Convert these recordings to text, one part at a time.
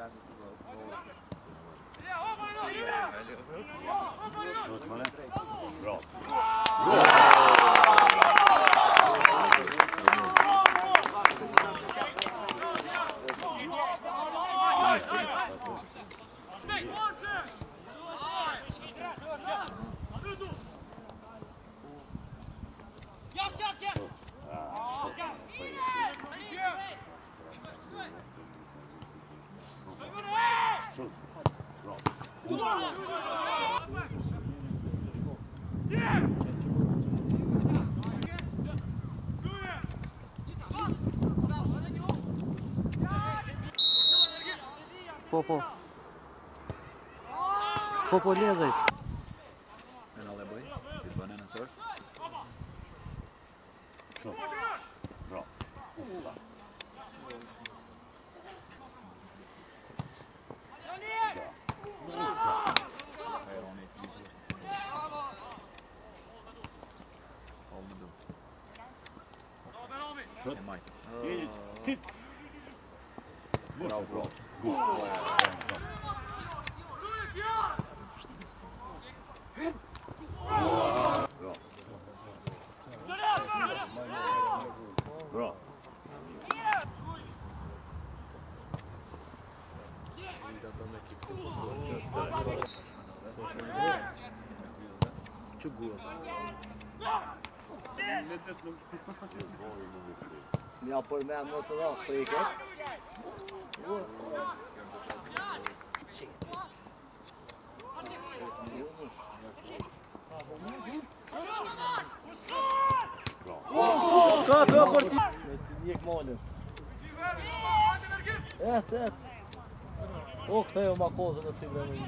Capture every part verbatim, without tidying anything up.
Bra. По, по. По, по, лезай. En allebei. Dit var en sort. Så. Bra. Uffa. Här har ni tid. Olmadı. Skjut. Emaj. Titt. Bra, bra. Bra. Ja, på med mig så då, pricket. Så, så kort. Gick målet. ett ett. Och det är Marcos som syndar nu.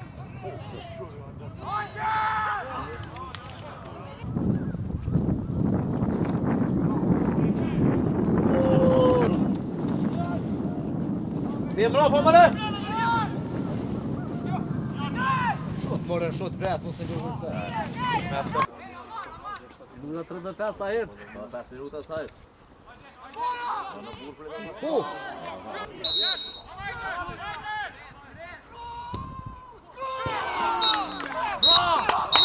Det är bra på man det. Skott var det skott rätt och så går det. Nu tror jag att Said. Ja, fast ruta Said. Han har bord för det. Oh! Bra!